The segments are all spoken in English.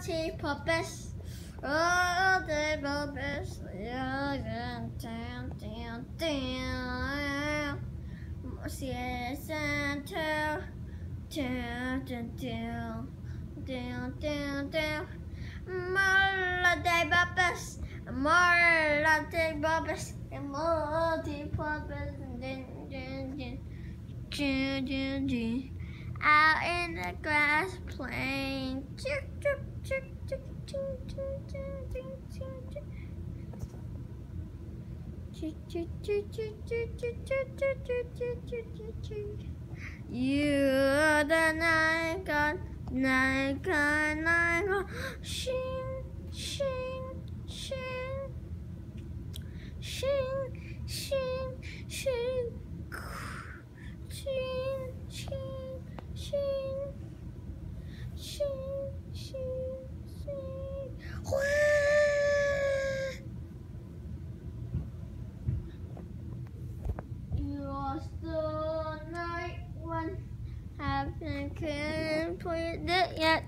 multi purpose. Multi-purpose. Down, down, down. Center. Down, down, down. Down, down, down. Multi-purpose. Multi-purpose. Multi-purpose. Out in the grass playing. You're the night god, night god, night god. Shing, shing, shing, shing, shing, shing, shing, shing, shing, shing, shing, shing. You're the night one, haven't completed yet.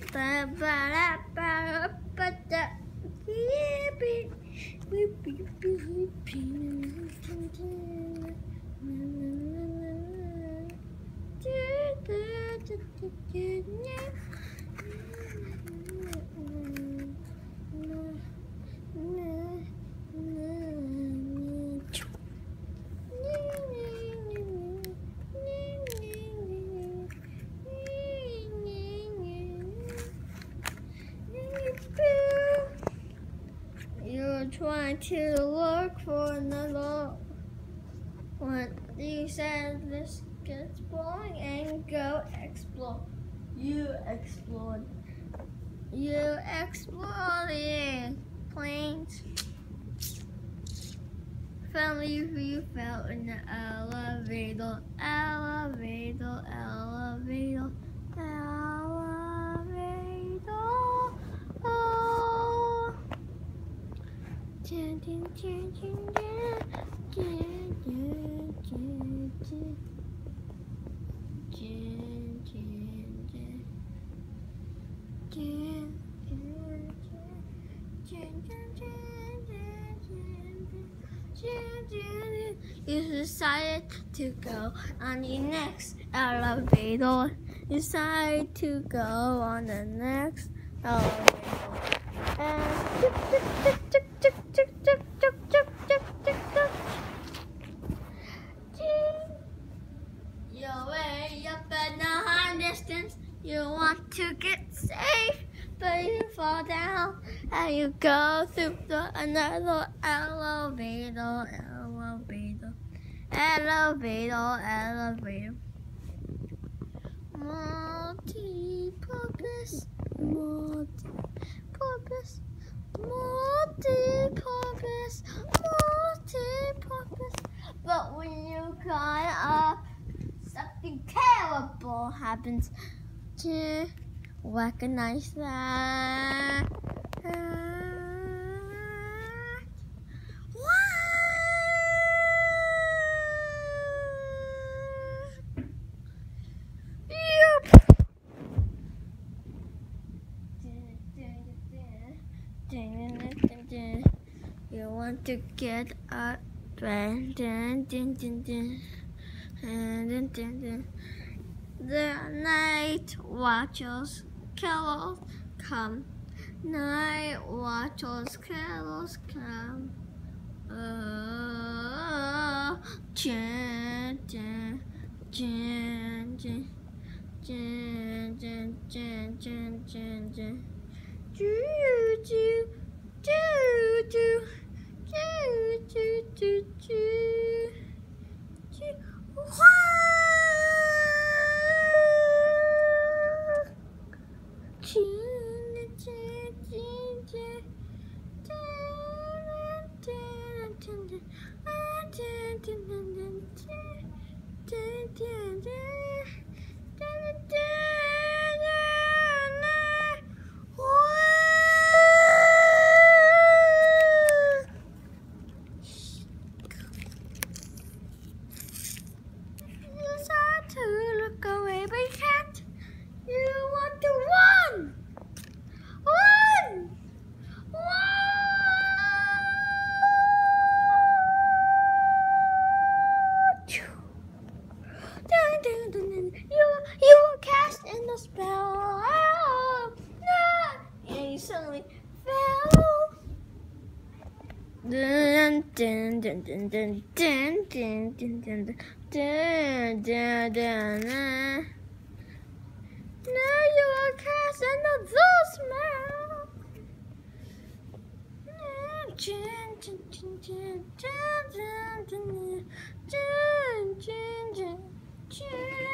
You're trying to look for another one. You said this gets boring and go explore. You explored. You explored the planes. Finally, you fell in the elevator. Elevator, elevator, elevator. Oh. Dun, dun, dun, dun, dun, dun, dun, dun, dun. You decided to go on the next elevator. You decided to go on the next elevator. And you're way up in the high distance. You want to get safe, but you fall down and you go through another elevator, elevator, elevator, elevator. Multi-purpose, multi-purpose, multi-purpose, multi-purpose. But when you climb up, something terrible happens. To recognize that. You want to get up, The night watchers, carols come. Night watchers, carols come. Dun, dun, dun, dun, dun, dun, dun, dun, dun, dun. Do, do, do, do, do, do, do, do. To look away, but you can't. You want to run. Dun, dun, dun, dun, dun, dun, dun, dun, dun, dun, dun, dun, dun. Now you are casting the smell. Dun, dun, dun, dun, dun, dun, dun, dun, dun, dun, dun.